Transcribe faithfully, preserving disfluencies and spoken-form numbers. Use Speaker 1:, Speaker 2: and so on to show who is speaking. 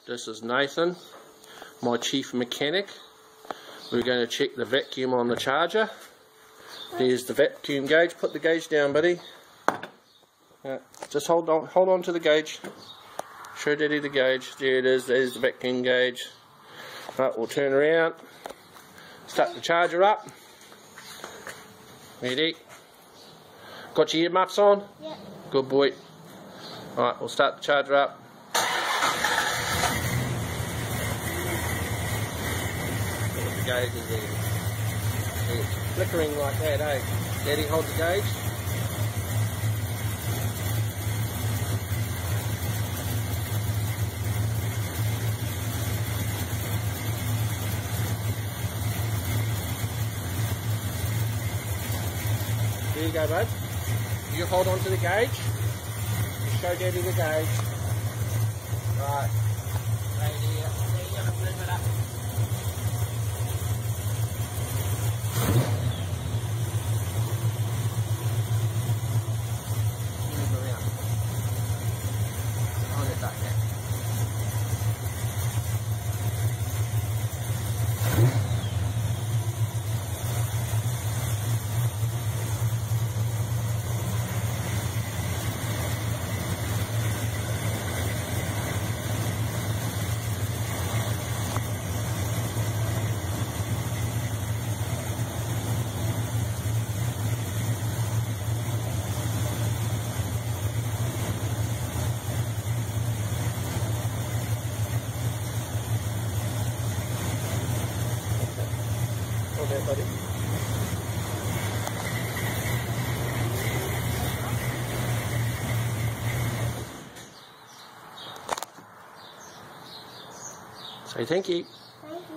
Speaker 1: This is Nathan, my chief mechanic. We're going to check the vacuum on the charger. There's the vacuum gauge. Put the gauge down, buddy. Uh, just hold on, hold on to the gauge. Show Daddy the gauge. There it is. There's the vacuum gauge. Right, we'll turn around. Start the charger up. Ready? Got your earmuffs on?
Speaker 2: Yep.
Speaker 1: Good boy. Alright, we'll start the charger up. The gauge is there. It's flickering like that, eh? Daddy, hold the gauge. There you go, bud. You hold on to the gauge. Show Daddy the gauge. Right. Right here. There you go. Flip it up. Move around. Hold it like that. Okay, buddy. Say thank you.
Speaker 2: Thank you.